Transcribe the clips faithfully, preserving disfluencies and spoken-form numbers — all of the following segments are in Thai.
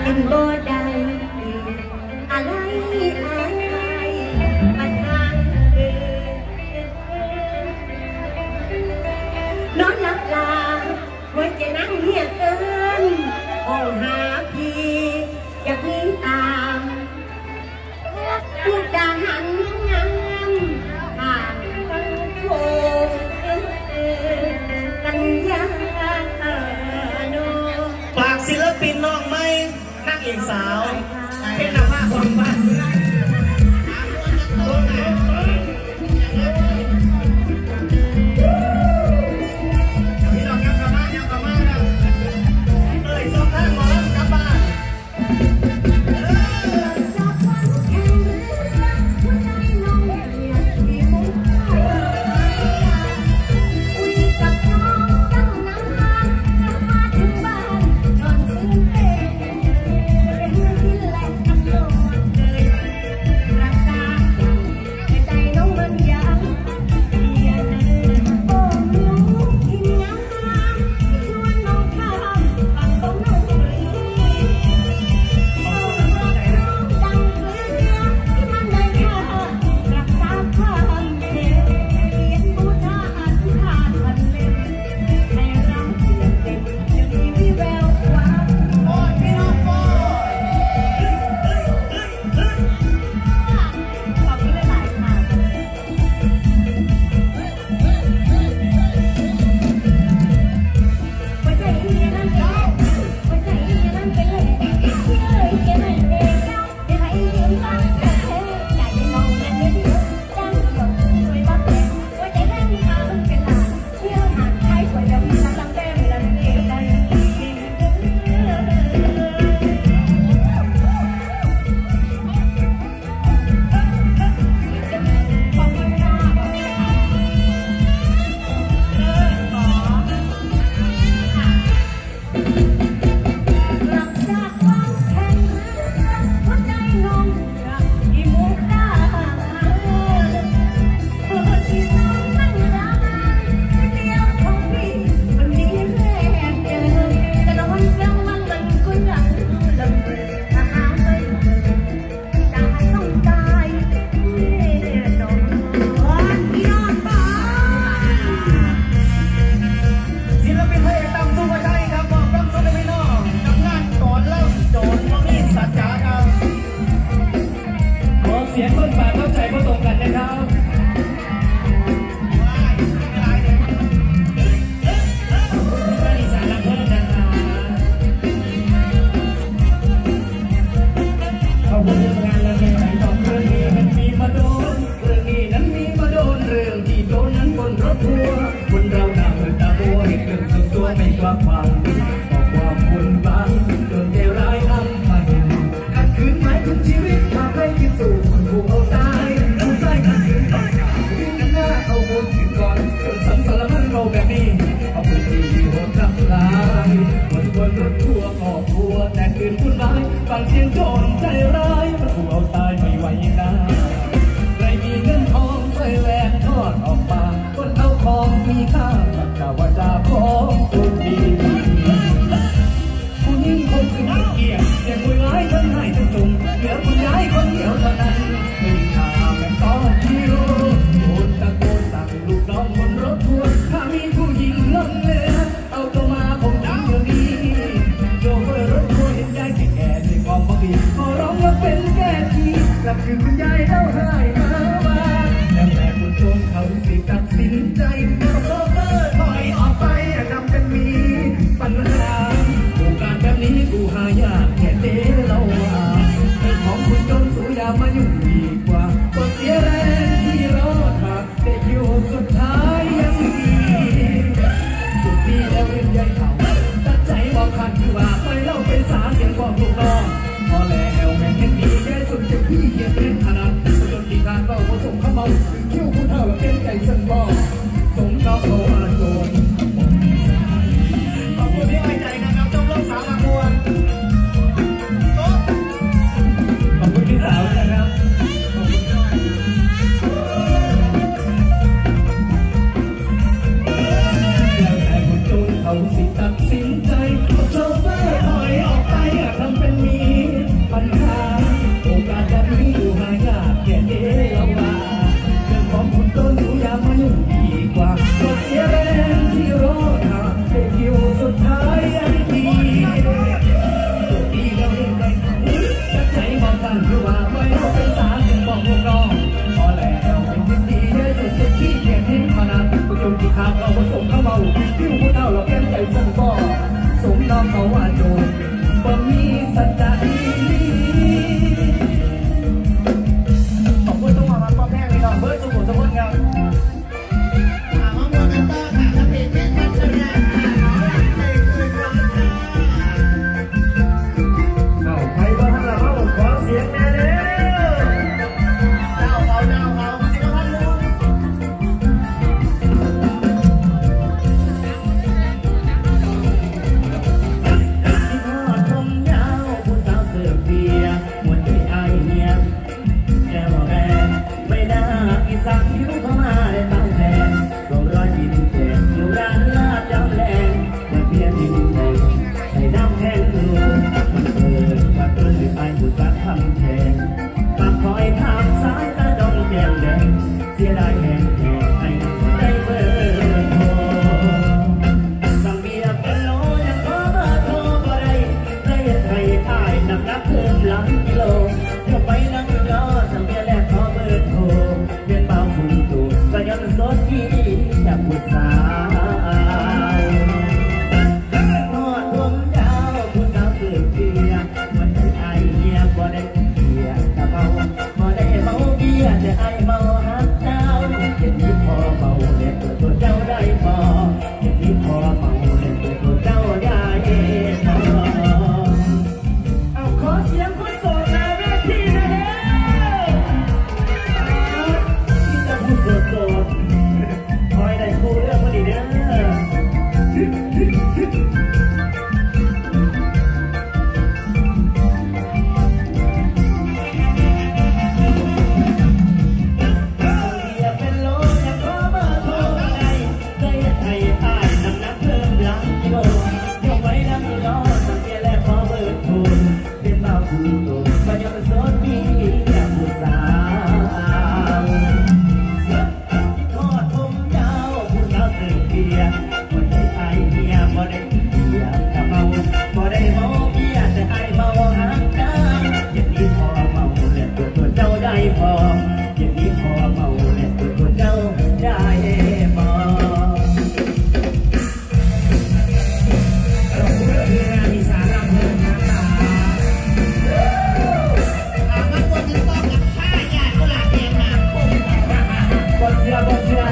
เป็นบ่ได้อะไรอะไรมันห่างเดินนอนหลับลาหัวใจนั่งเหี่ยเกินห้องหาพี่อยากมีตามพูดด่าหันงามห่างกันโคงสัญญาโนฝากศิลปินน้องไหมนักเอกสาวเป็นนางฟ้าคนบ้านพี่น้องยังกลับบ้านยังกลับบ้านแล้วเอ้ยสองท่านหมอกลับบ้านฟังเสียงโจรใจร้ายมันถูกเอาตายไม่ไหวนะใครมีเงินทองใส่แหวนทอดออกมาคนเอาของมีค่าสักวาจาของคนดีผู้นี้คงคือเกียรติแต่ผู้ร้ายทั้งให้ทั้งจุ่มเหลือผู้ร้ายคนเดียวเท่านั้นไม่มีค่าแม่ต้อนคิวโดนตะโกนสั่งลูกน้องบนรถทัวร์ถ้ามีผู้หญิงลงเรือเอาตัวมาผมทำอย่างนี้โชเฟอร์รถทัวร์เห็นใจแก่ด้วยความบังคับขอร้องว่าเป็นแก่ทีกลับคือคุณยายเล่าให้มาว่าแล้วแต่คนโจรเขาสิตัดสินใจโชเฟอร์ถอยออกไปทำเป็นมีปัญหาโอกาสแบบนี้กูหายากแค่เต้เราว่าเป็นของคุณโจรสูยามาอยู่ดีกว่าก็เสียแรงที่รอดมาแต่คิวสุดท้ายยังดีจุดที่แล้วเรียนใหญ่เขาตัดใจบอกขัดที่ว่าไปเล่าเป็นสารเสียงบอกลูกน้องพอแล้วแม่เห็นดีแค่สุดจะพี่เขียนเป็นขนาดจนที่การเล่าผสมข้าวเมาคิ้วคุณเท่าแบบเป็นใจสันบอกสมน้องเขาอาโจรขอบคุณที่ไว้ใจนะครับต้องรักษามาควรขอบคุณพี่สาวนะครับแล้วแต่คนโจรเขาสิตัดสินใจโชเฟอร์ถอยออกไปทำเป็นมีบุตรคำแทนปากคอยทางสายตาดองแดงแดงเสียดายแหงแหงให้ได้เบอร์โทรสั่งเบียร์เป็นโลยังขอเบอร์โทรบ่ได้ได้ให้อายน้ำหนักเพิ่มหลายกิโลเดี๋ยวไปนั่งรอสั่งเบียร์แลกขอเบอร์โทรเป็นเบาคุณตูก็ยังสดที่จากผู้สาวทอดผมยาวผู้สาวเกิดเกียร์วันที่ไอเฮียบ่ได้เกียร์แต่เมาบ่ได้เมาเบียร์แต่ไอเมาฮักเจ้าเห็นที่พอเมาเล็กตัวตัวเจ้าได้พอเห็นที่พอเมาเล็กตัวตัวเจ้าได้พอเอาขอเสียงคนโสดในเวทีนะเฮ้ที่จะพูดโสดๆคอยได้คู่เรื่องพอดีเด้อก็ยังสดมีแต่ผู้สาวทอดผมยาวผู้สาวเสือเบียร์บ่ได้ไอเบียร์บ่ได้เบียร์แต่เมาบ่ได้เมาเบียร์แต่ไอเมาหักเจ้าอย่างนี้พอเมาเล่นตัวตัวเจ้าได้พออย่างนี้พอเมาเล่นตัวตัวเจ้าได้พอเราเรื่องมีสาระเพิ่มนะคะไม่เชื่อ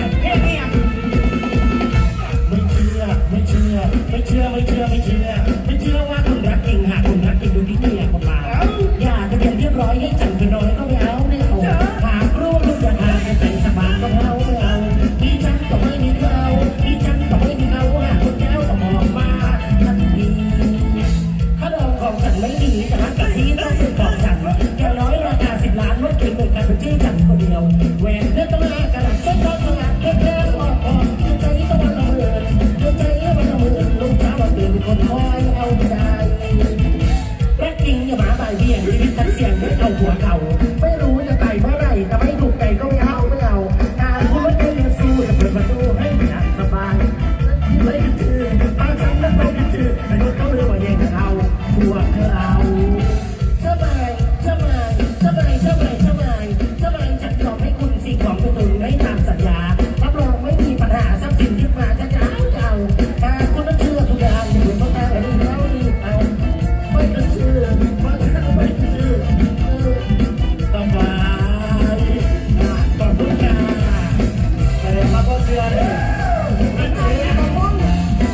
ไม่เชื่อไม่เชื่อไม่เชื่อไม่เชื่อไม่เชื่อว่าคุณรักจริงหากคุณรักจริงดูที่เมียคนมาอย่าทะเบียนเรียบร้อยให้จังกันน้อยก็ไม่เอาไม่เอาหากรู้ลูกจะหาให้แต่งสบายก็ไม่เอาไม่เอาดิฉันก็ไม่มีเขาดิฉันก็ไม่มีเขาหากคุณเจ้าก็มองมาทันทีถ้าดองของฉันไม่ดีจะรักกับที่ต้องเป็นของฉันอย่างน้อยราคาสิบล้านลดเกินหนึ่งกันเป็นชื่อฉันคนเดียวแหวนเลือดต้องลากระดับเส้นต้องลากเกลียวออกออกใจต้องละเมินใจมันละเมินลูกสาวตื่นคนคอยเอาใจรักจริงอย่ามาบ่ายเบี่ยงชีวิตฉันเสี่ยงด้วยเอาหัวเข่าไม่รู้จะไต่เมื่อไรแต่ไม่ถูกใจก็ไม่เอาไม่เอาตาคุณไม่ได้ยังสู้จะเปิดประตูให้อยากสบายไม่จืดบางครั้งนั้นไม่จืดแต่ก็เขาเรื่องว่าแย่งเอาหัวเธอเอาสบายสบายสบายสบายสบายสบายฉันยอมให้คุณสิ่งของตัวตึงให้ตามสัญญารับรองไม่มีปัญหาทรัพย์สินยึดมาจะจะเอาเอาตาคุณต้องเชื่อทุกอย่างอยู่ต้องการอะไรแล้วรีบเอาไม่ต้องเชื่อไม่ต้องไม่เชื่อต้องไปต้องพูดจาแต่มาก็เชื่อเลยไม่เชื่อมาพุ่ง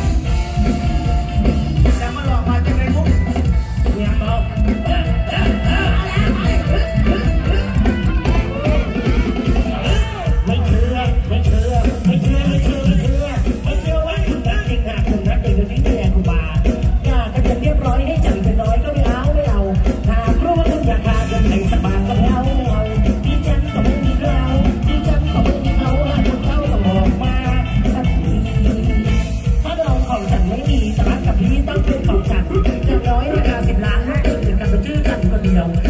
จะมาหลอกมาจะไงพุ่งเนี่ยมาไม่เชื่อไม่เชื่อไม่เชื่อไม่เชื่อไม่เชื่อไม่เชื่อว่าคุณรักจริงหากคุณรักจริงดูที่เมียคุณมาอย่าทะเบียนเรียบร้อยให้จังเป็นน้อยก็ไม่เอาไม่เอาหากรู้ว่าคุณอยากหาเงินแต่งสบายก็ไม่เอาไม่เอาดิฉันก็ไม่มีเขาดิฉันก็ไม่มีเขาหากคุณเข้าต้องบอกมาสักทีถ้าดองของฉันไม่มีแต่รักกับพี่ต้องเป็นของฉันอย่างน้อยราคาสิบล้านให้ตื่นกันเป็นชื่อฉันคนเดียว